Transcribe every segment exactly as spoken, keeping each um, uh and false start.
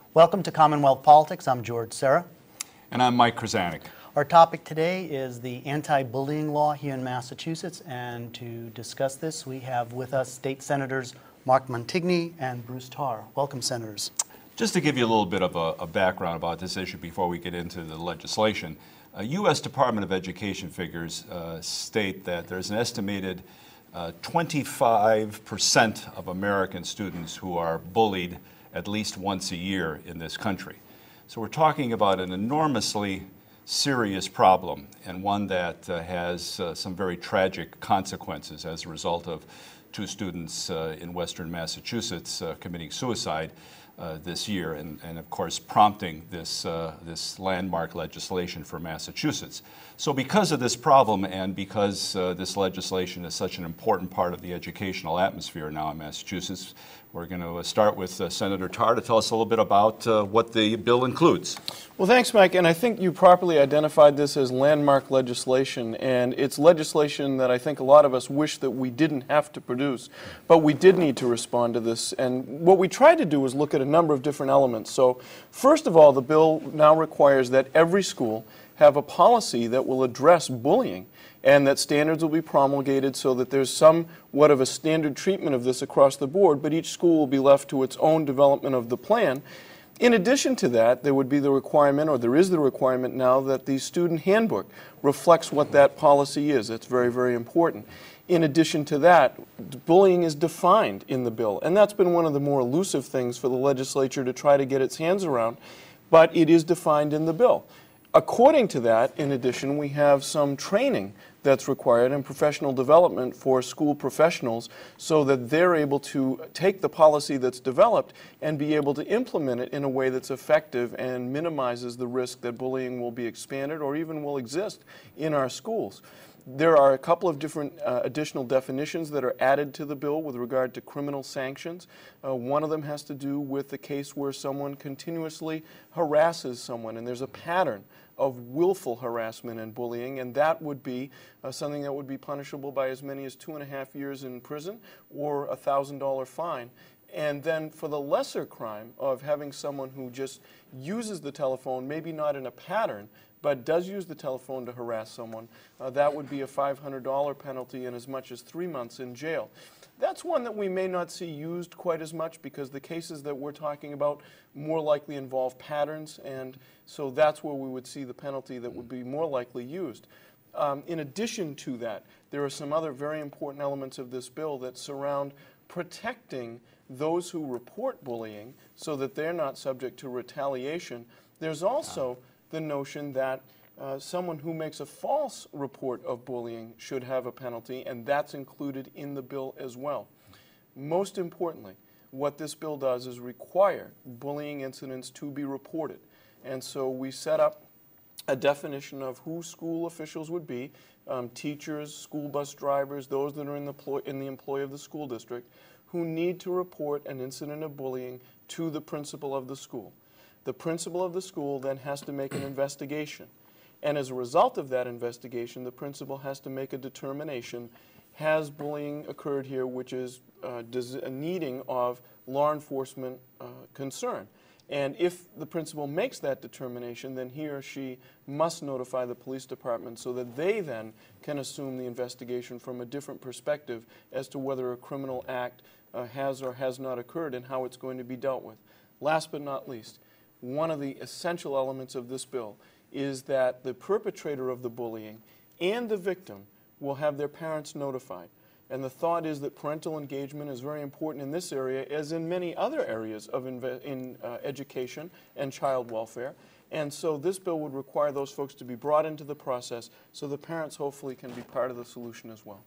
Welcome to Commonwealth Politics. I'm George Serra. And I'm Mike Kryzanek. Our topic today is the anti-bullying law here in Massachusetts, and to discuss this we have with us State Senators Mark Montigny and Bruce Tarr. Welcome, Senators. Just to give you a little bit of a, a background about this issue before we get into the legislation, uh, U S Department of Education figures uh, state that there's an estimated uh, twenty-five percent of American students who are bullied at least once a year in this country. So we're talking about an enormously serious problem, and one that uh, has uh, some very tragic consequences as a result of two students uh, in western Massachusetts uh, committing suicide uh, this year, and, and of course prompting this, uh, this landmark legislation for Massachusetts. So because of this problem, and because uh, this legislation is such an important part of the educational atmosphere now in Massachusetts, we're going to start with uh, Senator Tarr to tell us a little bit about uh, what the bill includes. Well, thanks, Mike. And I think you properly identified this as landmark legislation. And it's legislation that I think a lot of us wish that we didn't have to produce. But we did need to respond to this. And what we tried to do was look at a number of different elements. So first of all, the bill now requires that every school have a policy that will address bullying, and that standards will be promulgated so that there's somewhat of a standard treatment of this across the board, but each school will be left to its own development of the plan. In addition to that, there would be the requirement, or there is the requirement now, that the student handbook reflects what that policy is. That's very, very important. In addition to that, bullying is defined in the bill, and that's been one of the more elusive things for the legislature to try to get its hands around, but it is defined in the bill. According to that, in addition, we have some training that's required and professional development for school professionals so that they're able to take the policy that's developed and be able to implement it in a way that's effective and minimizes the risk that bullying will be expanded or even will exist in our schools. There are a couple of different uh, additional definitions that are added to the bill with regard to criminal sanctions. Uh, one of them has to do with the case where someone continuously harasses someone, and there's a pattern of willful harassment and bullying, and that would be uh, something that would be punishable by as many as two and a half years in prison or a one thousand dollar fine. And then for the lesser crime of having someone who just uses the telephone, maybe not in a pattern, but does use the telephone to harass someone, uh, that would be a five hundred dollar penalty and as much as three months in jail. That's one that we may not see used quite as much because the cases that we're talking about more likely involve patterns, and so that's where we would see the penalty that would be more likely used. Um, in addition to that, there are some other very important elements of this bill that surround protecting those who report bullying so that they're not subject to retaliation. There's also the notion that uh, someone who makes a false report of bullying should have a penalty, and that's included in the bill as well. Most importantly, what this bill does is require bullying incidents to be reported. And so we set up a definition of who school officials would be, um, teachers, school bus drivers, those that are in the, ploy in the employ of the school district, who need to report an incident of bullying to the principal of the school. The principal of the school then has to make an investigation. And as a result of that investigation, the principal has to make a determination, has bullying occurred here, which is uh, needing of law enforcement uh, concern. And if the principal makes that determination, then he or she must notify the police department so that they then can assume the investigation from a different perspective as to whether a criminal act uh, has or has not occurred and how it's going to be dealt with. Last but not least, one of the essential elements of this bill is that the perpetrator of the bullying and the victim will have their parents notified. And the thought is that parental engagement is very important in this area, as in many other areas of in uh, education and child welfare. And so this bill would require those folks to be brought into the process so the parents hopefully can be part of the solution as well.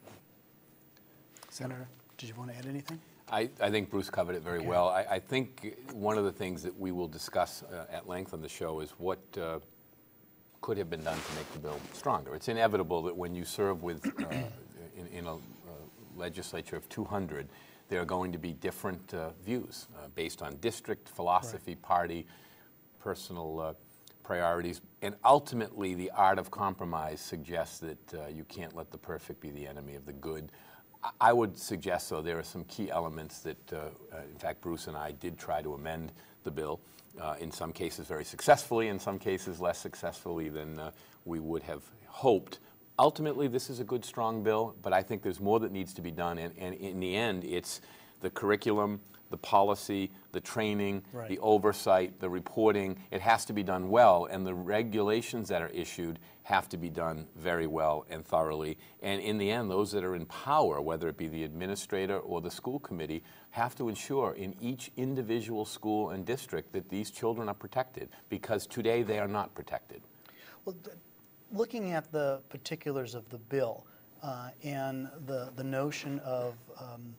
Senator, did you want to add anything? I, I think Bruce covered it very okay. well. I, I think one of the things that we will discuss uh, at length on the show is what uh, could have been done to make the bill stronger. It's inevitable that when you serve with, uh, in, in a uh, legislature of two hundred, there are going to be different uh, views uh, based on district, philosophy, right. party, personal uh, priorities. And ultimately, the art of compromise suggests that uh, you can't let the perfect be the enemy of the good. I would suggest, though, there are some key elements that, uh, uh, in fact, Bruce and I did try to amend the bill, uh, in some cases very successfully, in some cases less successfully than uh, we would have hoped. Ultimately, this is a good, strong bill, but I think there's more that needs to be done, and, and in the end, it's the curriculum, the policy, the training, right. the oversight, the reporting. It has to be done well, and the regulations that are issued have to be done very well and thoroughly. And in the end, those that are in power, whether it be the administrator or the school committee, have to ensure in each individual school and district that these children are protected, because today they are not protected. Well, looking at the particulars of the bill uh, and the, the notion of um,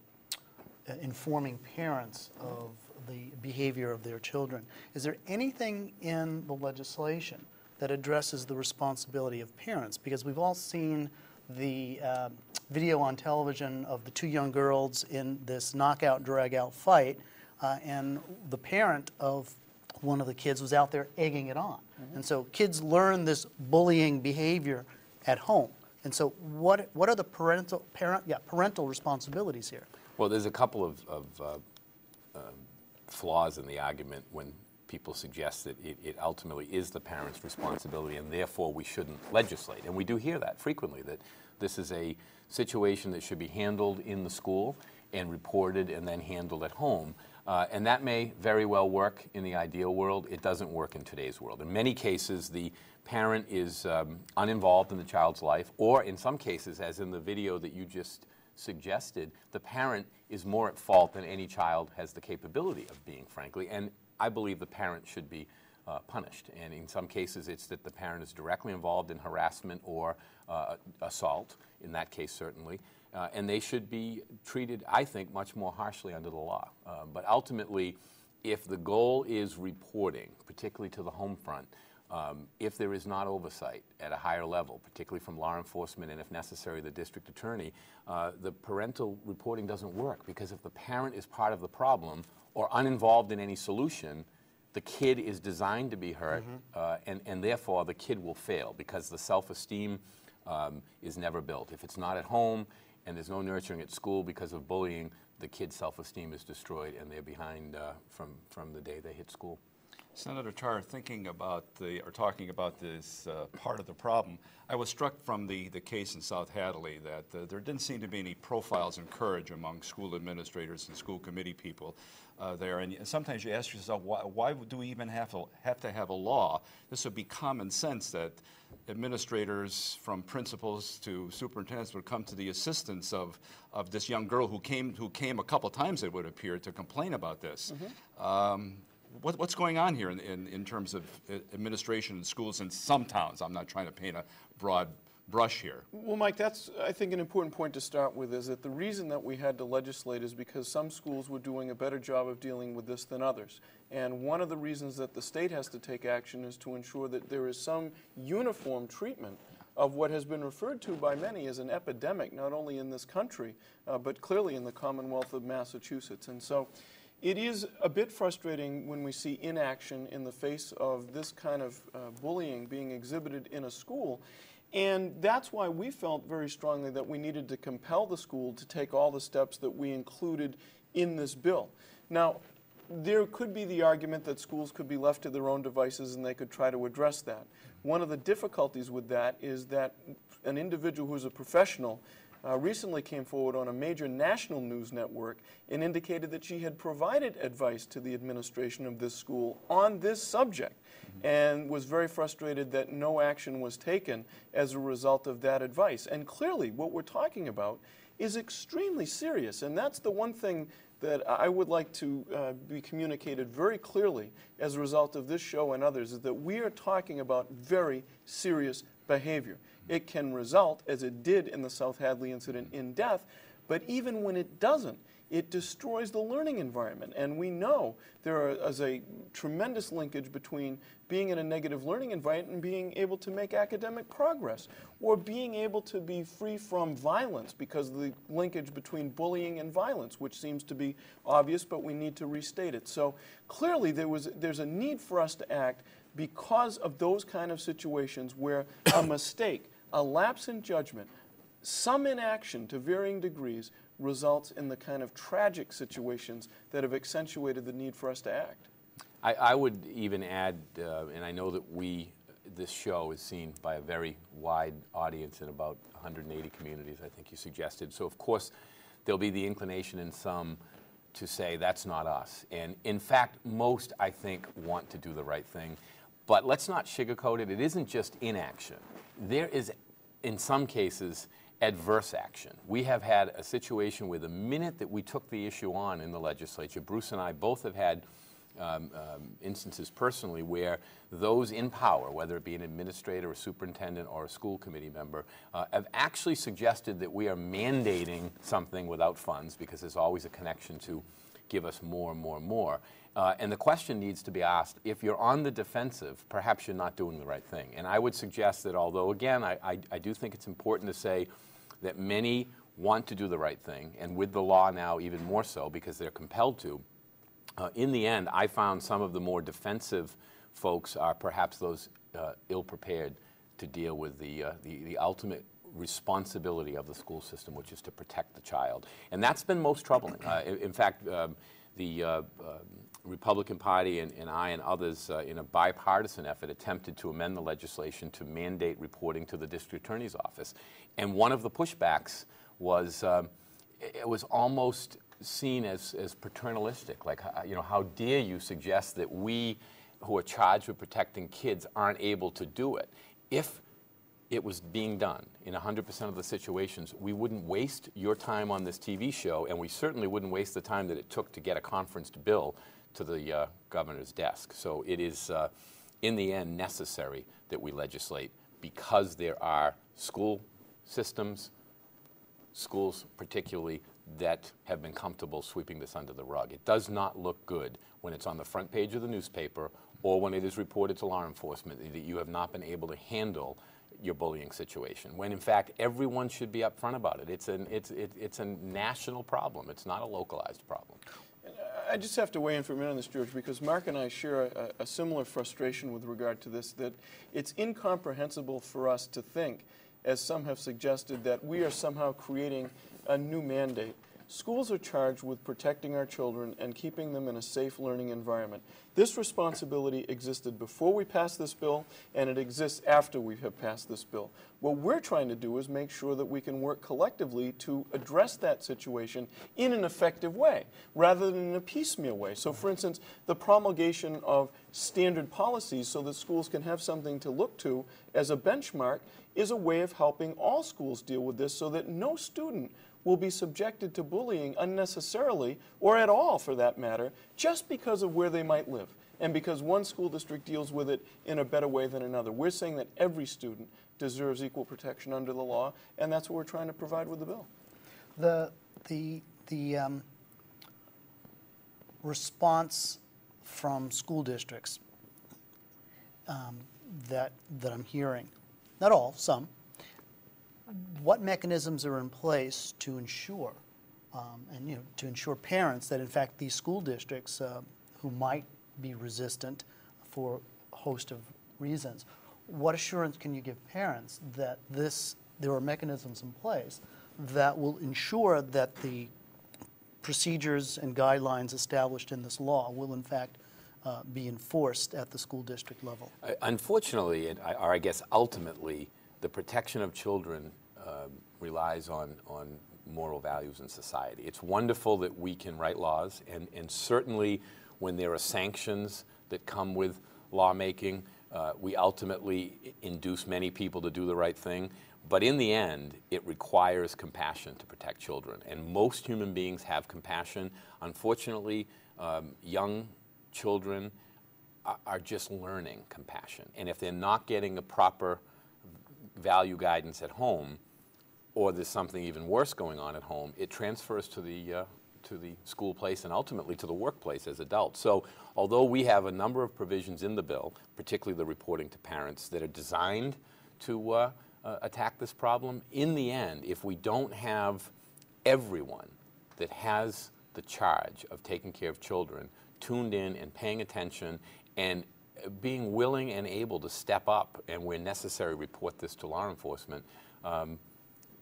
informing parents of the behavior of their children, is there anything in the legislation that addresses the responsibility of parents? Because we've all seen the uh, video on television of the two young girls in this knockout, drag-out fight, uh, and the parent of one of the kids was out there egging it on. Mm-hmm. And so kids learn this bullying behavior at home. And so what, what are the parental, parent, yeah, parental responsibilities here? Well, there's a couple of, of uh, uh, flaws in the argument when people suggest that it, it ultimately is the parent's responsibility and therefore we shouldn't legislate. And we do hear that frequently, that this is a situation that should be handled in the school and reported and then handled at home. Uh, and that may very well work in the ideal world. It doesn't work in today's world. In many cases, the parent is um, uninvolved in the child's life, or in some cases, as in the video that you just suggested, the parent is more at fault than any child has the capability of being, frankly. And I believe the parent should be uh, punished. And in some cases, it's that the parent is directly involved in harassment or uh, assault, in that case, certainly. Uh, and they should be treated, I think, much more harshly under the law. Uh, but ultimately, if the goal is reporting, particularly to the home front, um, if there is not oversight at a higher level, particularly from law enforcement and, if necessary, the district attorney, uh, the parental reporting doesn't work. Because if the parent is part of the problem or uninvolved in any solution, the kid is designed to be hurt, mm-hmm. uh, and, and therefore the kid will fail, because the self-esteem um, is never built. If it's not at home, and there's no nurturing at school because of bullying, the kid's self-esteem is destroyed, and they're behind uh, from, from the day they hit school. Senator Tarr, thinking about the, or talking about this uh, part of the problem, I was struck from the, the case in South Hadley that uh, there didn't seem to be any profiles in courage among school administrators and school committee people uh, there. And sometimes you ask yourself, why, why do we even have to, have to have a law? This would be common sense that administrators, from principals to superintendents, would come to the assistance of, of this young girl who came, who came a couple times, it would appear, to complain about this. Mm-hmm. um, what, what's going on here in, in, in terms of administration in schools in some towns? I'm not trying to paint a broad brush here. Well, Mike, that's, I think, an important point to start with, is that the reason that we had to legislate is because some schools were doing a better job of dealing with this than others. And one of the reasons that the state has to take action is to ensure that there is some uniform treatment of what has been referred to by many as an epidemic, not only in this country, uh, but clearly in the Commonwealth of Massachusetts. And so it is a bit frustrating when we see inaction in the face of this kind of uh, bullying being exhibited in a school. And that's why we felt very strongly that we needed to compel the school to take all the steps that we included in this bill. Now, there could be the argument that schools could be left to their own devices and they could try to address that. One of the difficulties with that is that an individual who's a professional uh, recently came forward on a major national news network and indicated that she had provided advice to the administration of this school on this subject, mm-hmm. and was very frustrated that no action was taken as a result of that advice. And clearly what we're talking about is extremely serious, and that's the one thing that I would like to uh, be communicated very clearly as a result of this show and others, is that we are talking about very serious behavior. It can result, as it did in the South Hadley incident, in death, but even when it doesn't, it destroys the learning environment. And we know there is a tremendous linkage between being in a negative learning environment and being able to make academic progress, or being able to be free from violence, because of the linkage between bullying and violence, which seems to be obvious, but we need to restate it. So clearly there was, there's a need for us to act because of those kind of situations where a mistake, a lapse in judgment, some inaction to varying degrees results in the kind of tragic situations that have accentuated the need for us to act. I, I would even add, uh, and I know that we, this show is seen by a very wide audience in about one hundred eighty communities, I think you suggested. So of course, there'll be the inclination in some to say that's not us. And in fact, most, I think, want to do the right thing. But let's not sugarcoat it. It isn't just inaction. There is, in some cases, adverse action. We have had a situation where the minute that we took the issue on in the legislature, Bruce and I both have had um, um, instances personally where those in power, whether it be an administrator, a superintendent, or a school committee member, uh, have actually suggested that we are mandating something without funds, because there's always a connection to give us more and more and more. Uh, and the question needs to be asked, if you're on the defensive, perhaps you're not doing the right thing. And I would suggest that, although, again, I, I, I do think it's important to say that many want to do the right thing, and with the law now even more so because they're compelled to, uh, in the end, I found some of the more defensive folks are perhaps those uh, ill-prepared to deal with the, uh, the, the ultimate responsibility of the school system, which is to protect the child. And that's been most troubling. Uh, in, in fact, um, the uh, uh, Republican Party and, and I and others, uh, in a bipartisan effort, attempted to amend the legislation to mandate reporting to the district attorney's office. And one of the pushbacks was, um, it was almost seen as, as paternalistic, like, you know, how dare you suggest that we who are charged with protecting kids aren't able to do it. If it was being done in one hundred percent of the situations, we wouldn't waste your time on this T V show, and we certainly wouldn't waste the time that it took to get a conferenced bill to the uh, governor's desk. So it is, uh, in the end, necessary that we legislate, because there are school systems, schools particularly, that have been comfortable sweeping this under the rug. It does not look good when it's on the front page of the newspaper or when it is reported to law enforcement that you have not been able to handle your bullying situation, when in fact everyone should be upfront about it. It's, an, it's, it, it's a national problem. It's not a localized problem. I just have to weigh in for a minute on this, George, because Mark and I share a, a similar frustration with regard to this, that it's incomprehensible for us to think, as some have suggested, that we are somehow creating a new mandate. Schools are charged with protecting our children and keeping them in a safe learning environment. This responsibility existed before we passed this bill, and it exists after we have passed this bill. What we're trying to do is make sure that we can work collectively to address that situation in an effective way, rather than in a piecemeal way. So, for instance, the promulgation of standard policies so that schools can have something to look to as a benchmark is a way of helping all schools deal with this, so that no student will be subjected to bullying unnecessarily, or at all for that matter, just because of where they might live, and because one school district deals with it in a better way than another. We're saying that every student deserves equal protection under the law, and that's what we're trying to provide with the bill. The, the, the um, response from school districts um, that, that I'm hearing, not all, some, what mechanisms are in place to ensure, um, and you know, to ensure parents that in fact these school districts uh, who might be resistant for a host of reasons, what assurance can you give parents that this, there are mechanisms in place that will ensure that the procedures and guidelines established in this law will in fact uh, be enforced at the school district level? Uh, unfortunately, and I, or I guess ultimately, the protection of children uh, relies on, on moral values in society. It's wonderful that we can write laws, and, and certainly when there are sanctions that come with lawmaking, uh, we ultimately induce many people to do the right thing. But in the end, it requires compassion to protect children, and most human beings have compassion. Unfortunately, um, young children are, are just learning compassion, and if they're not getting the proper value guidance at home, or there's something even worse going on at home, it transfers to the uh, to the school place and ultimately to the workplace as adults. So although we have a number of provisions in the bill, particularly the reporting to parents, that are designed to uh, uh, attack this problem, in the end, if we don't have everyone that has the charge of taking care of children tuned in and paying attention and being willing and able to step up and where necessary report this to law enforcement, um,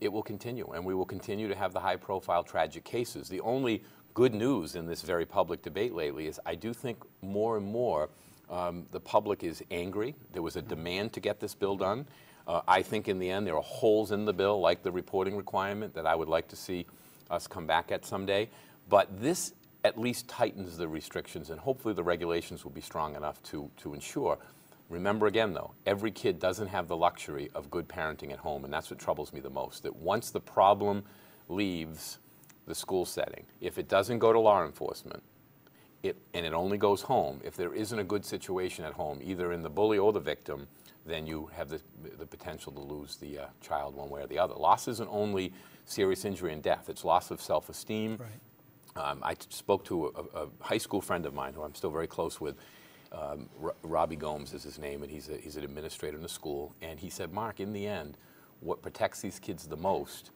it will continue, and we will continue to have the high-profile tragic cases. The only good news in this very public debate lately is I do think more and more um, the public is angry. There was a demand to get this bill done. Uh, I think in the end there are holes in the bill, like the reporting requirement, that I would like to see us come back at someday. But this at least tightens the restrictions, and hopefully the regulations will be strong enough to, to ensure. Remember again, though, every kid doesn't have the luxury of good parenting at home, and that's what troubles me the most, that once the problem leaves the school setting, if it doesn't go to law enforcement, it, and it only goes home, if there isn't a good situation at home, either in the bully or the victim, then you have the, the potential to lose the uh, child one way or the other. Loss isn't only serious injury and death, it's loss of self-esteem. Right. Um, I spoke to a, a high school friend of mine who I'm still very close with. Um, R Robbie Gomes is his name, and he's, a, he's an administrator in the school. And he said, Mark, in the end, what protects these kids the most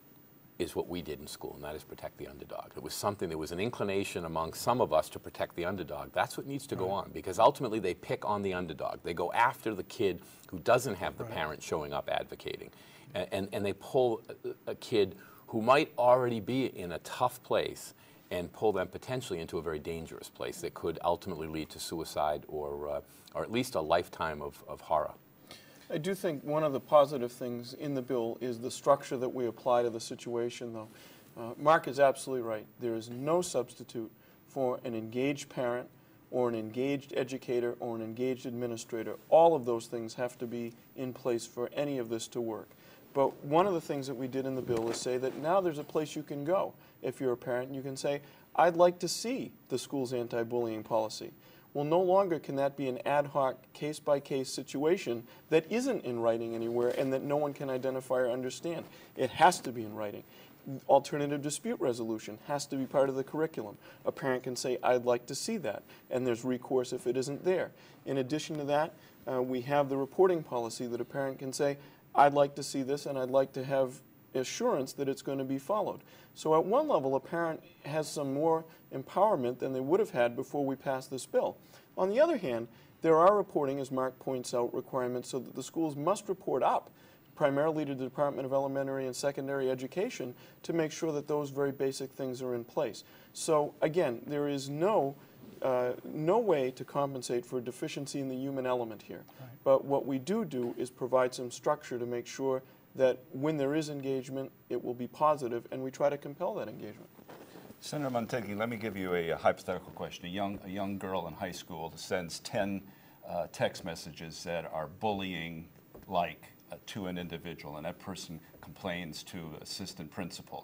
is what we did in school, and that is protect the underdog. It was something, there was an inclination among some of us to protect the underdog. That's what needs to right. go on, because ultimately they pick on the underdog. They go after the kid who doesn't have the right. parent showing up advocating. And, and, and they pull a, a kid who might already be in a tough place and pull them potentially into a very dangerous place that could ultimately lead to suicide or, uh, or at least a lifetime of, of horror. I do think one of the positive things in the bill is the structure that we apply to the situation, though. Uh, Mark is absolutely right. There is no substitute for an engaged parent or an engaged educator or an engaged administrator. All of those things have to be in place for any of this to work. But one of the things that we did in the bill is say that now there's a place you can go. If you're a parent, and you can say, I'd like to see the school's anti-bullying policy. Well, no longer can that be an ad hoc, case-by-case situation that isn't in writing anywhere and that no one can identify or understand. It has to be in writing. Alternative dispute resolution has to be part of the curriculum. A parent can say, I'd like to see that, and there's recourse if it isn't there. In addition to that, uh, we have the reporting policy that a parent can say, I'd like to see this, and I'd like to have assurance that it's going to be followed. So at one level, a parent has some more empowerment than they would have had before we passed this bill. On the other hand, there are reporting, as Mark points out, requirements so that the schools must report up, primarily to the Department of Elementary and Secondary Education, to make sure that those very basic things are in place. So again, there is no Uh, no way to compensate for a deficiency in the human element here. Right. But what we do do is provide some structure to make sure that when there is engagement, it will be positive, and we try to compel that engagement. Senator Montigny, let me give you a, a hypothetical question. A young, a young girl in high school sends ten uh, text messages that are bullying-like uh, to an individual, and that person complains to assistant principal.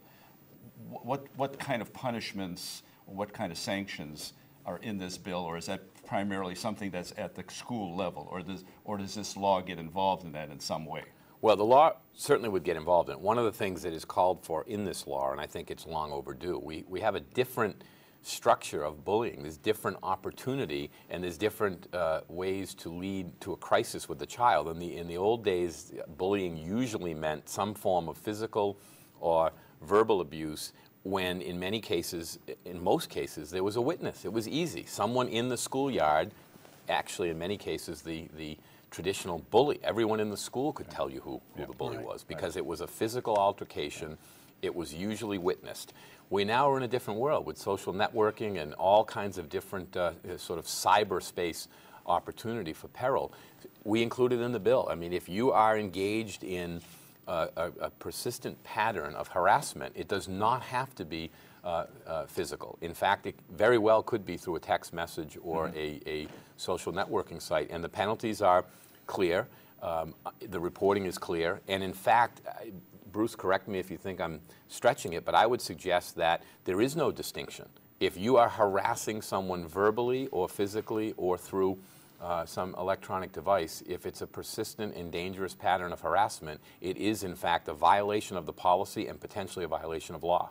What, what kind of punishments, what kind of sanctions are in this bill, or is that primarily something that's at the school level, or does, or does this law get involved in that in some way? Well, the law certainly would get involved in it. One of the things that is called for in this law, and I think it's long overdue, we, we have a different structure of bullying. There's different opportunity, and there's different uh, ways to lead to a crisis with the child. In the, in the old days, bullying usually meant some form of physical or verbal abuse, when in many cases, in most cases, there was a witness. It was easy. Someone in the schoolyard, actually in many cases, the, the traditional bully, everyone in the school could tell you who, who yeah. the bully right. was, because right. it was a physical altercation. Yeah. It was usually witnessed. We now are in a different world with social networking and all kinds of different uh, sort of cyberspace opportunity for peril. We include it in the bill. I mean, if you are engaged in Uh, a, a persistent pattern of harassment, it does not have to be uh, uh, physical. In fact, it very well could be through a text message or mm-hmm. a, a social networking site, and the penalties are clear. Um, the reporting is clear, and in fact, I, Bruce, correct me if you think I'm stretching it, but I would suggest that there is no distinction. If you are harassing someone verbally or physically or through Uh, some electronic device, if it's a persistent and dangerous pattern of harassment, it is in fact a violation of the policy and potentially a violation of law.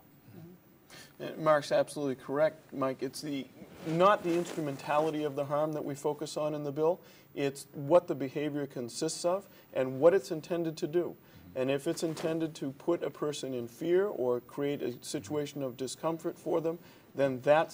Mm-hmm. Mark's absolutely correct, Mike. It's the not the instrumentality of the harm that we focus on in the bill. It's what the behavior consists of and what it's intended to do. Mm-hmm. And if it's intended to put a person in fear or create a situation of discomfort for them, then that's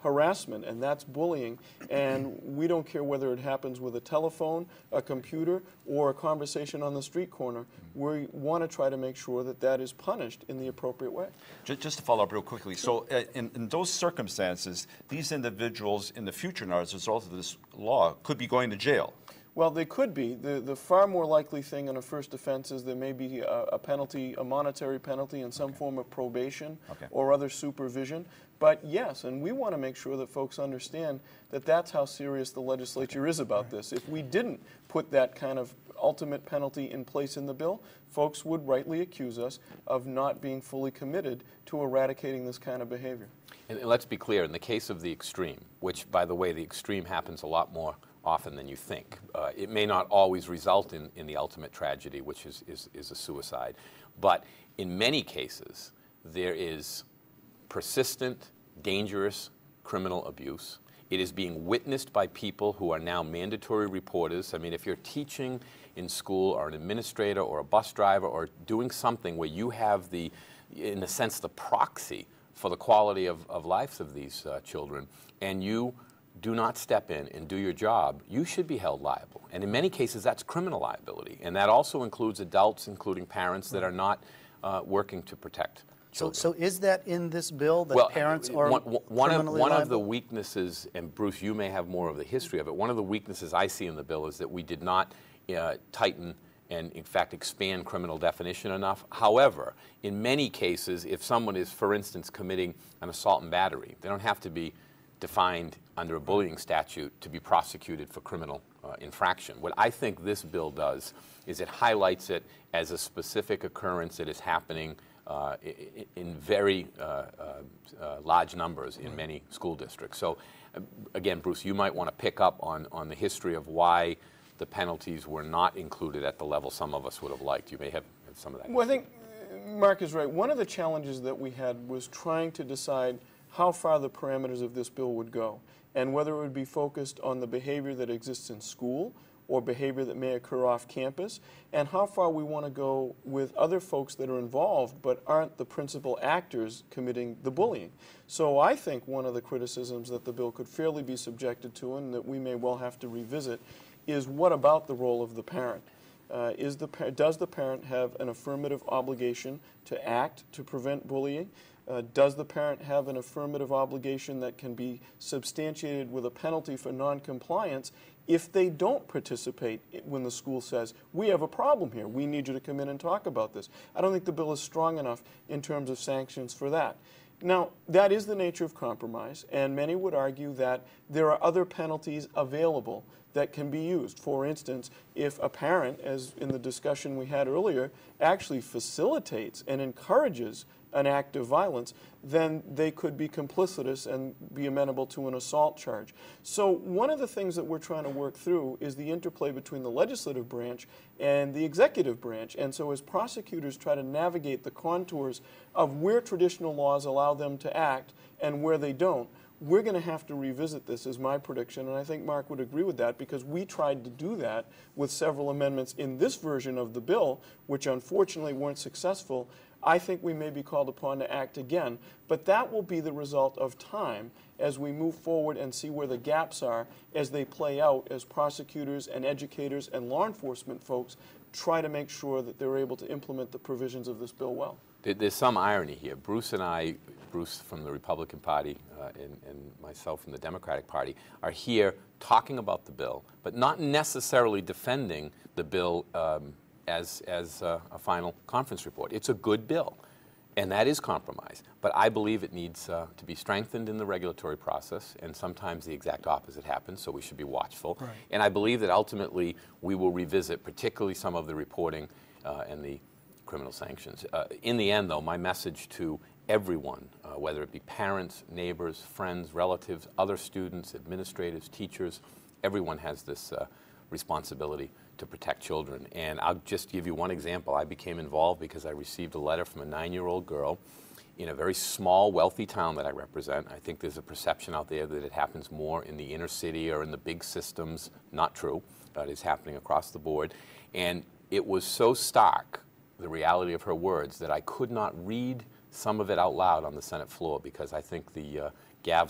harassment, and that's bullying. And we don't care whether it happens with a telephone, a computer, or a conversation on the street corner. We want to try to make sure that that is punished in the appropriate way. Just to follow up real quickly, so uh, in, in those circumstances, these individuals in the future now, as a result of this law, could be going to jail. Well, they could be. The, the far more likely thing in a first offense is there may be a, a penalty, a monetary penalty in some Okay. form of probation Okay. or other supervision. But yes, and we want to make sure that folks understand that that's how serious the legislature is about this. If we didn't put that kind of ultimate penalty in place in the bill, folks would rightly accuse us of not being fully committed to eradicating this kind of behavior. And, and let's be clear, in the case of the extreme, which, by the way, the extreme happens a lot more often than you think. Uh, it may not always result in, in the ultimate tragedy, which is, is, is a suicide. But in many cases, there is persistent, dangerous criminal abuse. It is being witnessed by people who are now mandatory reporters. I mean, if you're teaching in school or an administrator or a bus driver or doing something where you have the, in a sense, the proxy for the quality of, of lives of these uh, children, and you do not step in and do your job, you should be held liable. And in many cases, that's criminal liability. And that also includes adults, including parents, that are not uh, working to protect So, children. so is that in this bill, that well, parents are one, one of, criminally one liable? of the weaknesses, and Bruce, you may have more of the history of it, one of the weaknesses I see in the bill is that we did not uh, tighten and, in fact, expand criminal definition enough. However, in many cases, if someone is, for instance, committing an assault and battery, they don't have to be defined under a bullying statute to be prosecuted for criminal uh, infraction. What I think this bill does is it highlights it as a specific occurrence that is happening uh, in, in very uh, uh, uh, large numbers in many school districts. So, uh, again, Bruce, you might want to pick up on, on the history of why the penalties were not included at the level some of us would have liked. You may have some of that. Well, I think Mark is right. One of the challenges that we had was trying to decide how far the parameters of this bill would go, and whether it would be focused on the behavior that exists in school or behavior that may occur off campus, and how far we want to go with other folks that are involved but aren't the principal actors committing the bullying. So I think one of the criticisms that the bill could fairly be subjected to, and that we may well have to revisit, is what about the role of the parent? Uh, is the, does the parent have an affirmative obligation to act to prevent bullying? Uh, does the parent have an affirmative obligation that can be substantiated with a penalty for noncompliance if they don't participate when the school says, we have a problem here, we need you to come in and talk about this? I don't think the bill is strong enough in terms of sanctions for that. Now, that is the nature of compromise, and many would argue that there are other penalties available that can be used. For instance, if a parent, as in the discussion we had earlier, actually facilitates and encourages an act of violence, then they could be complicitous and be amenable to an assault charge. So one of the things that we're trying to work through is the interplay between the legislative branch and the executive branch. And so as prosecutors try to navigate the contours of where traditional laws allow them to act and where they don't, we're going to have to revisit this, is my prediction, and I think Mark would agree with that, because we tried to do that with several amendments in this version of the bill, which unfortunately weren't successful. I think we may be called upon to act again, but that will be the result of time as we move forward and see where the gaps are as they play out, as prosecutors and educators and law enforcement folks try to make sure that they're able to implement the provisions of this bill well. There's some irony here. Bruce and I, Bruce from the Republican Party uh, and, and myself from the Democratic Party, are here talking about the bill, but not necessarily defending the bill um, as, as uh, a final conference report. It's a good bill, and that is compromise. But I believe it needs uh, to be strengthened in the regulatory process, and sometimes the exact opposite happens, so we should be watchful. Right. And I believe that ultimately we will revisit particularly some of the reporting uh, and the criminal sanctions. Uh, in the end, though, my message to everyone, uh, whether it be parents, neighbors, friends, relatives, other students, administrators, teachers, everyone has this uh, responsibility to protect children. And I'll just give you one example. I became involved because I received a letter from a nine-year-old girl in a very small, wealthy town that I represent. I think there's a perception out there that it happens more in the inner city or in the big systems. Not true. Uh, it is happening across the board. And it was so stark, the reality of her words, that I could not read some of it out loud on the Senate floor because I think the uh, gavel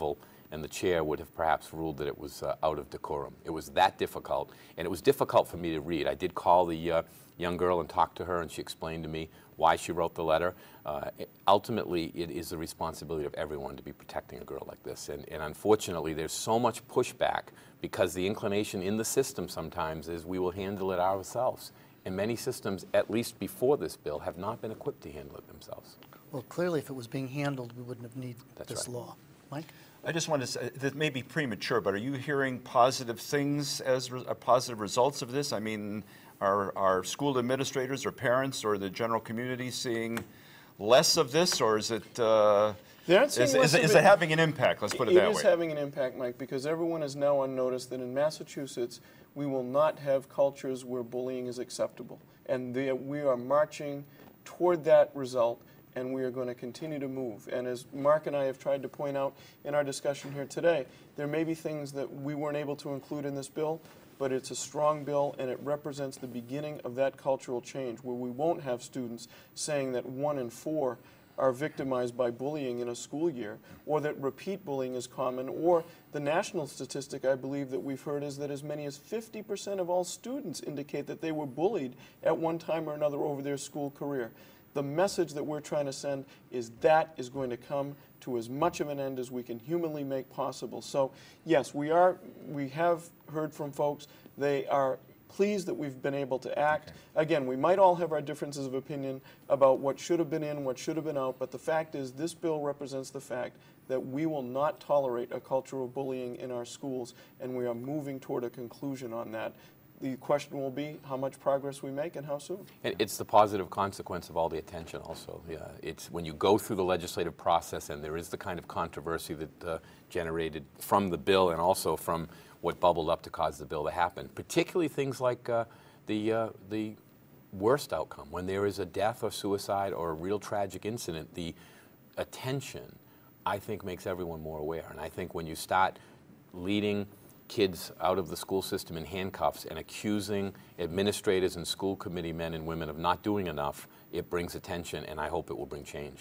and the chair would have perhaps ruled that it was uh, out of decorum. It was that difficult, and it was difficult for me to read. I did call the uh, young girl and talk to her, and she explained to me why she wrote the letter. Uh, it, ultimately, it is the responsibility of everyone to be protecting a girl like this, and, and unfortunately, there's so much pushback because the inclination in the system sometimes is we will handle it ourselves. And many systems, at least before this bill, have not been equipped to handle it themselves. Well, clearly, if it was being handled, we wouldn't have needed That's this right. law. Mike? I just want to say, this may be premature, but are you hearing positive things as re uh, positive results of this? I mean, are, are school administrators or parents or the general community seeing less of this, or is it, uh, They're not is, seeing is, less is, of is it. it having an impact? Let's put it, It that is way. having an impact, Mike, because everyone is now on notice that in Massachusetts, we will not have cultures where bullying is acceptable. And they, we are marching toward that result, and we are going to continue to move. And as Mark and I have tried to point out in our discussion here today, there may be things that we weren't able to include in this bill, but it's a strong bill, and it represents the beginning of that cultural change, where we won't have students saying that one in four are victimized by bullying in a school year, or that repeat bullying is common, or the national statistic I believe that we've heard is that as many as fifty percent of all students indicate that they were bullied at one time or another over their school career. The message that we're trying to send is that is going to come to as much of an end as we can humanly make possible. So yes, we are, we have heard from folks. They are pleased that we've been able to act. Okay. Again, we might all have our differences of opinion about what should have been in, what should have been out, but the fact is this bill represents the fact that we will not tolerate a culture of bullying in our schools, and we are moving toward a conclusion on that. The question will be how much progress we make and how soon. And it's the positive consequence of all the attention also. Yeah, it's when you go through the legislative process and there is the kind of controversy that uh, generated from the bill and also from what bubbled up to cause the bill to happen, particularly things like uh, the, uh, the worst outcome. When there is a death or suicide or a real tragic incident, the attention, I think, makes everyone more aware. And I think when you start leading kids out of the school system in handcuffs and accusing administrators and school committee men and women of not doing enough, it brings attention, and I hope it will bring change.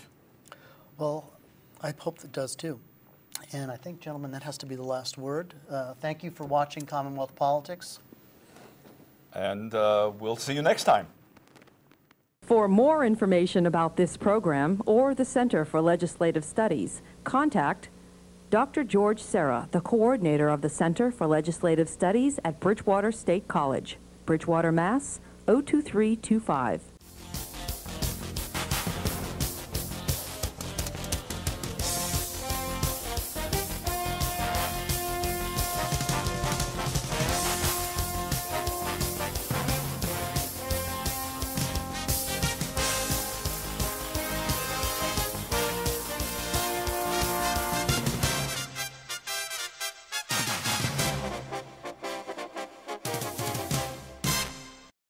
Well, I hope it does too. And I think, gentlemen, that has to be the last word. Uh, thank you for watching Commonwealth Politics. And uh, we'll see you next time. For more information about this program or the Center for Legislative Studies, contact Doctor George Serra, the coordinator of the Center for Legislative Studies at Bridgewater State College, Bridgewater, Mass. oh two three two five.